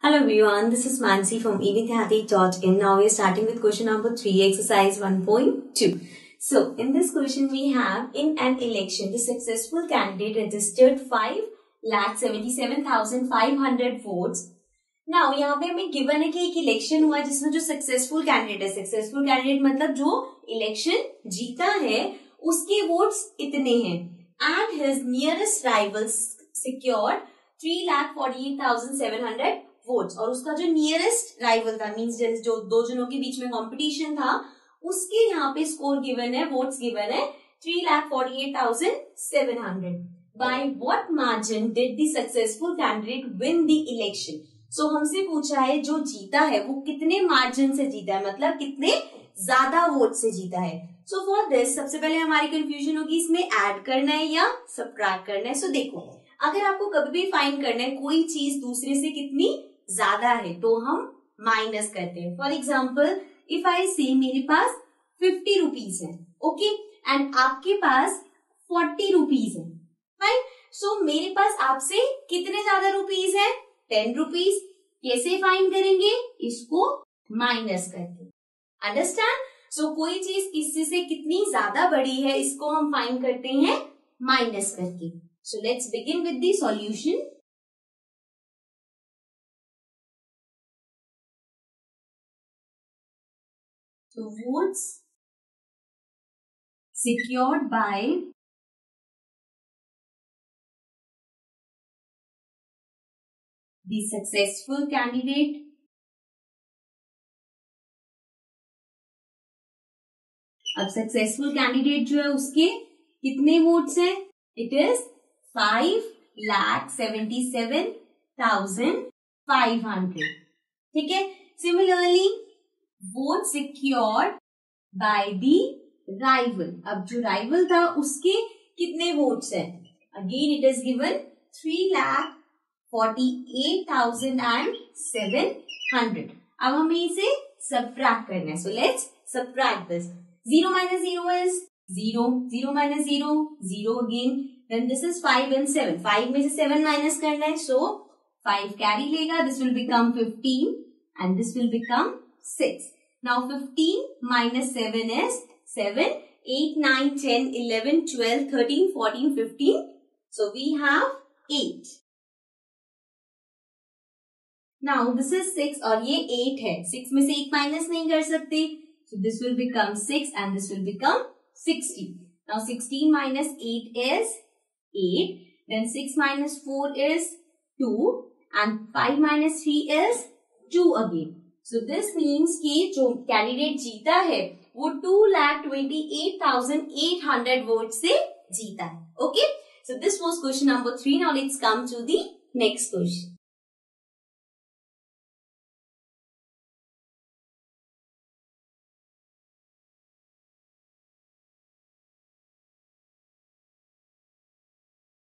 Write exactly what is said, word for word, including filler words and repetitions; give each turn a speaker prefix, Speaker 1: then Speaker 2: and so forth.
Speaker 1: Hello everyone, this is Mansi from e vidyarthi dot in. Now we are starting with question number three, exercise one point two. So, in this question we have, in an election, the successful candidate registered five lakh seventy-seven thousand five hundred votes. Now, यहाँ पे हमें given है कि एक election हुआ जिसमें जो successful candidate है, successful candidate मतलब जो election जीता है, उसके votes इतने हैं. And his nearest rivals secured three lakh forty-eight thousand seven hundred votes और उसका जो नियरेस्ट राइवल था मींस जो दो जनों के बीच में कंपटीशन था उसके यहाँ पे स्कोर गिवन है, वोट्स गिवन है three lakh forty eight thousand seven hundred. By what margin did the successful candidate win the election. So हमसे पूछा है जो जीता है वो कितने मार्जिन से जीता है, मतलब कितने ज्यादा वोट से जीता है. सो फॉर दिस सबसे पहले हमारी कंफ्यूजन होगी इसमें ऐड करना है या सबट्रैक्ट करना है. सो so, देखो अगर आपको कभी भी फाइंड करना है कोई चीज दूसरे से कितनी ज्यादा है तो हम माइनस करते हैं. For example if I say मेरे पास फिफ्टी रुपीज है, ओके, एंड आपके पास फोर्टी रुपीज है, फाइन. सो मेरे पास आपसे कितने ज्यादा रुपीज है, टेन रुपीज. कैसे फाइंड करेंगे, इसको माइनस करके. अंडरस्टैंड. सो कोई चीज किसी से कितनी ज्यादा बड़ी है इसको हम फाइंड करते हैं माइनस करके. So let's begin with the solution. So votes secured by the successful candidate अब सक्सेसफुल कैंडिडेट जो है उसके कितने वोट्स हैं, it is five lakh seventy seven thousand five hundred. ठीक है. Similarly vote secured by the rival. अब जो राइवल था उसके कितने वोट्स हैं, again it is given three lakh forty eight thousand and seven hundred. अब हमें इसे सबट्रैक्ट करना है. So let's subtract this. Zero minus zero is zero, zero minus zero zero again, then this is five and seven. Five में से seven minus करना है, so five carry लेगा, this will become fifteen and this will become six. Now fifteen minus seven is seven, eight, nine, ten, eleven, twelve, thirteen, fourteen, fifteen. So we have eight. Now this is six और ये eight है. six में से eight minus नहीं कर सकते. So this will become six and this will become sixty. Now sixteen minus eight is eight. Then six minus four is two and five minus three is two again. So this means कि जो candidate जीता है वो two lakh twenty eight thousand eight hundred vote से जीता है. Okay. So this was question number three. Now let's come to the next question.